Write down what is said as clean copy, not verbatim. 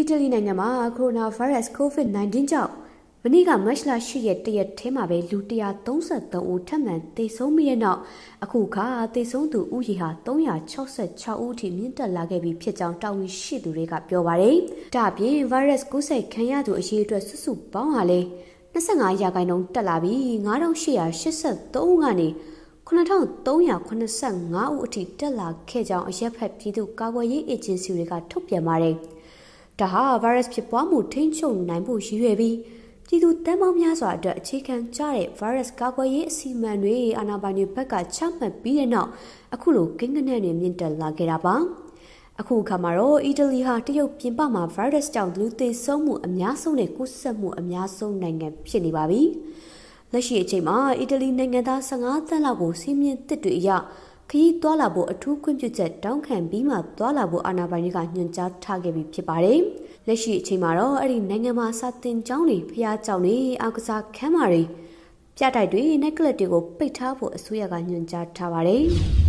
Italy နိုင်ငံမှာ coronavirus COVID-19 ကြောင့်မနေ့ကမတ်လ10ရက်တရက်ထဲမှာပဲလူ133ဦးထပ်မံသေဆုံးပြီးတဲ့နောက်အခုခါသေဆုံးသူဦးရေဟာ366ဦးအထိမြင့်တက်လာခဲ့ပြီဖြစ်ကြောင်းတာဝန်ရှိသူတွေကပြောပါတယ်။ဒါ့အပြင် virus ကူးစက်ခံရသူအရေအတွက်စုစုပေါင်းဟာလည်း25ရာခိုင်နှုန်းတက်လာပြီး9883ဦးကနေ9385ဦးအထိတက်လာခဲ့ကြောင်းအရက်ဖက်ပြည်သူ့ကာကွယ်ရေးအေဂျင်စီတွေကထုတ်ပြန်ပါတယ်။ဒါဟာ virus ဖြစ်ပွားမှုထိန်းချုပ်နိုင်ဖို့ရည်ရွယ်ပြီးပြည်သူတန်းပေါင်းများစွာအတွက်အခြေခံကျတဲ့ virus ကာကွယ်ရေးအစီအမံတွေအာဏာပိုင်တွေဘက်ကချမှတ်ပြီးတဲ့နောက်အခုလိုကိန်းဂဏန်းတွေမြင့်တက်လာခဲ့တာပါ။အခုအခါမှာတော့အီတလီဟာတရုတ်ပြင်ပမှာ virus ကြောင့်လူသေဆုံးမှုအများဆုံးနဲ့ကူးစက်မှုအများဆုံးနိုင်ငံဖြစ်နေပါပြီ။လက်ရှိအချိန်မှာအီတလီနိုင်ငံသား15သန်းလောက်ကိုစီးမြင့်တစ်တွေအရခရီးသွားလာဖို့အထူးခွင့်ပြုချက်တောင်းခံပြီးမှသွားလာဖို့အာဏာပိုင်တွေကညွှန်ကြားထားခဲ့ပြီးဖြစ်ပါတယ်။လက်ရှိအချိန်မှာတော့အဲ့ဒီနိုင်ငံမှာစာတင်ကျောင်းတွေဖျားကျောင်းတွေအောက်ကစားခန်းမတွေပြတိုက်တွေနဲ့ကလပ်တွေကိုပိတ်ထားဖို့အစိုးရကညွှန်ကြားထားပါတယ်။